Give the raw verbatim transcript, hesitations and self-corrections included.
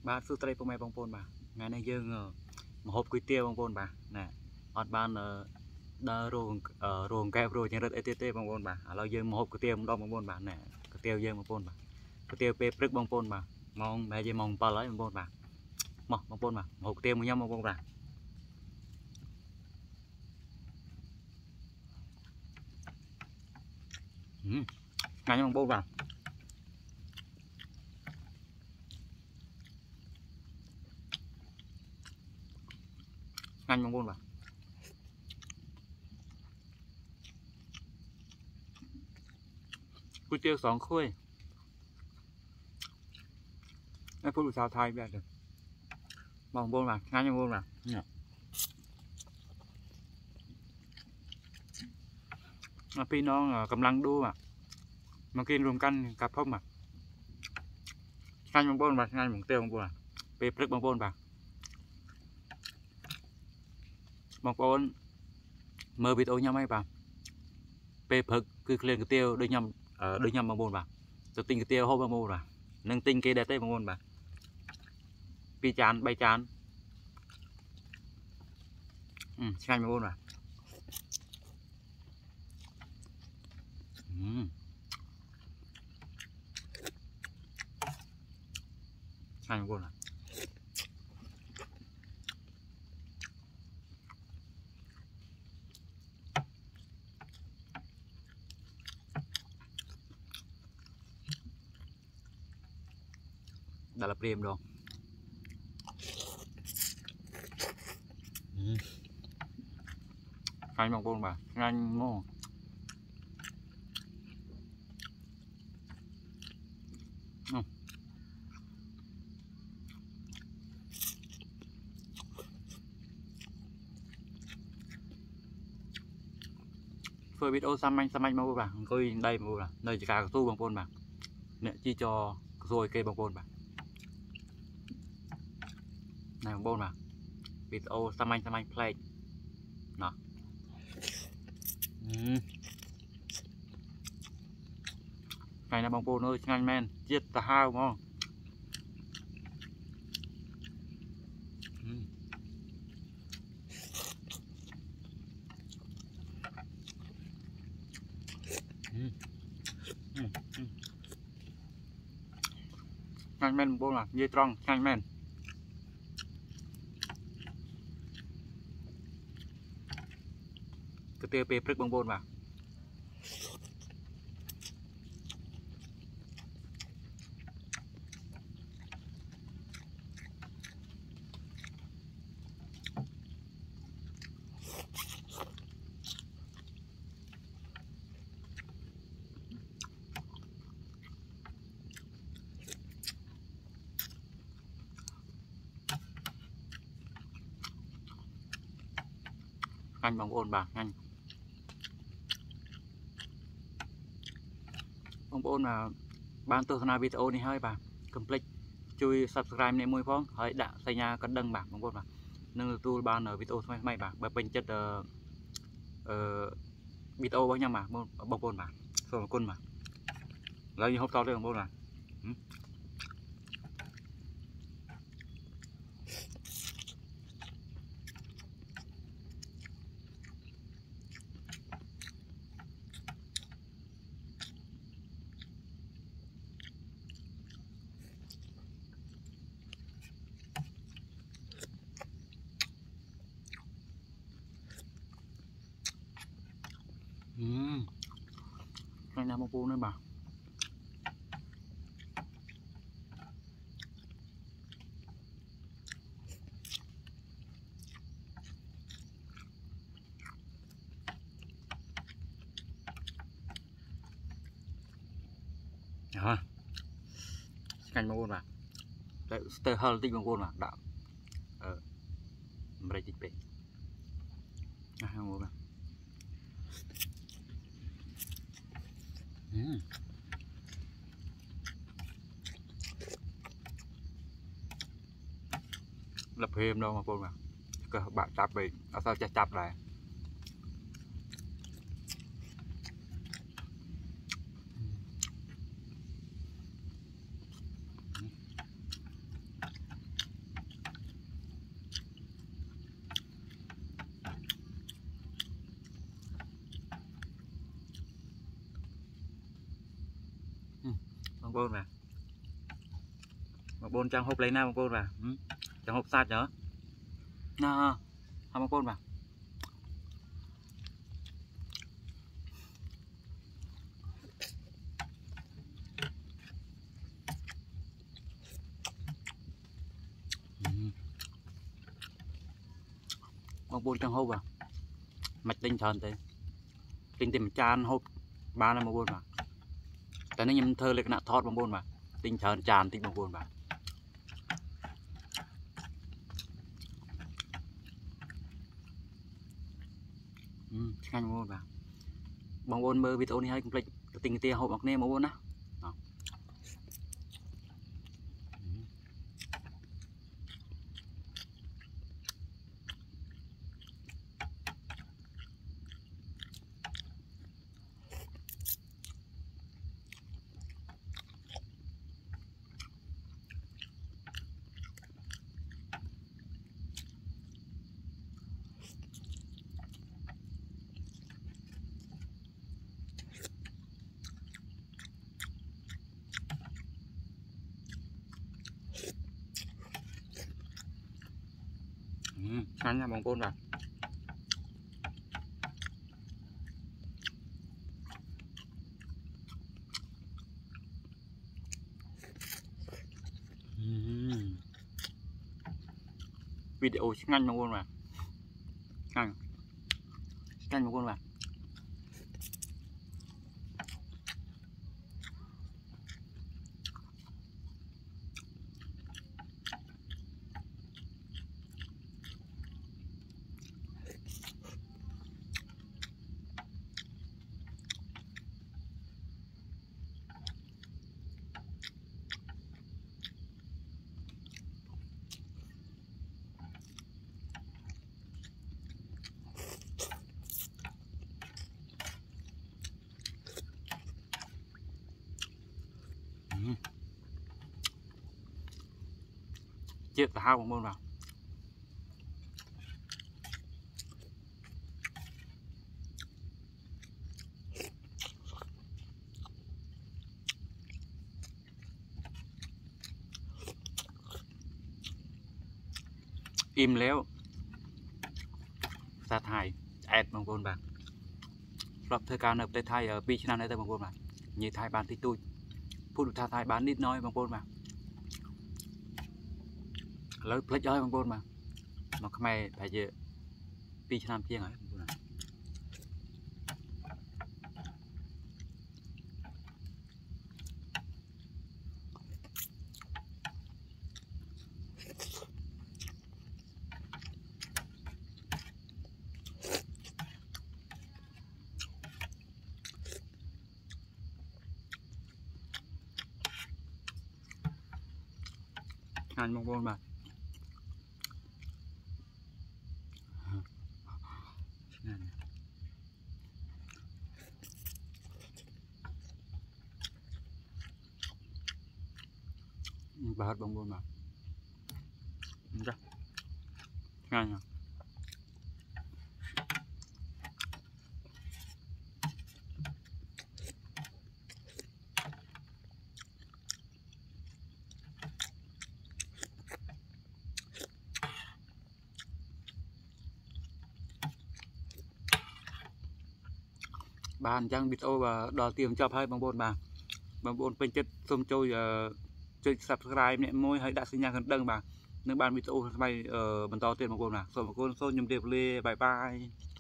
ba sư tây phong mai bông pôn bà ngày nay dương một hộp quý tiêu bông pôn bà nè ọt ban đờ ruộng ruộng kẹp rồi trên đất ét bông pôn bà lo dương một hộp quý tiêu đông bông pôn bà nè quý tiêu dương bông pôn bà quý tiêu pe prức bông pôn bà mong bé gì mong pa lấy bông pôn bà mong bông pôn bà một hộp tiêu một nhâm bông pôn bà ngày bông pôn bà ngành bông bôn vào cua tiêu sóng khuê em phụ sao thay bây giờ bông bôn vào ngành bông bôn vào mà phi nó cầm lăng đua mà mà kiên rùm canh cặp phong mà ngành bông bôn vào ngành bông tiêu bông bôn à pe prức bông bôn vào bông bôn mơ bị ô nhau mấy bà pe phực cứ lên cái tiêu đôi nhầm ở đôi nhầm bông bôn bà tôi tinh cái tiêu hô bông bôn bà nâng tinh cái đẹp tây bông bôn bà pi chán bay chán ừ ngành bông bôn bà ừ. ngành bông bôn bà đã là prem rồi ừ. Ngành bông bôn bà ngành ngon ừ. Phơi biết ô xăm anh xăm anh mau bà coi đây mà bà nơi chỉ cả tu bông bôn bà nè chi cho rồi cây bông bôn bà này bông bôn mà vịt ô xăm anh xăm anh play nó ừ. Này là bông bôn ơi nhanh men giết tà hao đúng không ừ. Ừ. Ừ. Ừ. Nhanh men bông là dây tròn nhanh men cái tiêu pe prức bông bôn vào anh bông bôn bà nhanh bông bôn là ban từ na video này hơi bà complete chui subscribe này môi phong hơi đã xây nhà cân đăng bảng bông bôn bà nâng tu ban ở video thay mày bà bà bình chất uh, video bao nhiêu mà bông bôn bà rồi con mà lấy như hộp to đây bông bôn là ừ. Ừ. Đây là bông bôn nữa bà rồi canh bông bôn bà đây tờ hơi tinh bông bôn mà đạo ờ đây dịch bệnh à bông bôn bà ừ. Lập thêm đâu mà bôn mà các bạn chạp về ở sao chạp chạp lại bông bôn mà bông bôn trong hộp lấy nào bông bôn mà ừ. Trong hộp sạch nhớ nào không bông bôn mà bông bôn trong hộp à mạch tinh thần thế tinh tìm chan hộp ba năm bông bôn mà tại nó nhầm thơ lên nạ thọt bông bôn mà tinh thần tràn tinh bông bôn mà ừ, bông bôn mà bông bôn mơ video này hay complete tinh tia hộp bọc nêm bông bôn á ăn nha bông bôn vào uhm. Video nhanh bông bôn vào nhanh nhanh bông bôn vào chết tao bông bôn vào im léo xa thải ẹt bông bôn vàoรอบเธอการในประเทศไทยปีชนะในแต่บางคนมายี่ไทยบ้านที่ตุ้ยพูดภาษาไทยบ้านนิดน้อยบางคนมาแล้วพลิกย้อยบางคนมามันทำไมไปเยอะปีชนะเพียงไงงานบางคนมาบาดบางคนมาจ้ะงานอ่ะbàn trang video và đò tiền cho hai bằng bồn bà bằng bồn bên chết xôm trôi chơi subscribe nè môi hãy đã sinh nhang gần đăng bà nếu bàn video bay ở bàn to tiền bằng bồn là rồi một con xô nhầm đẹp lê bye bye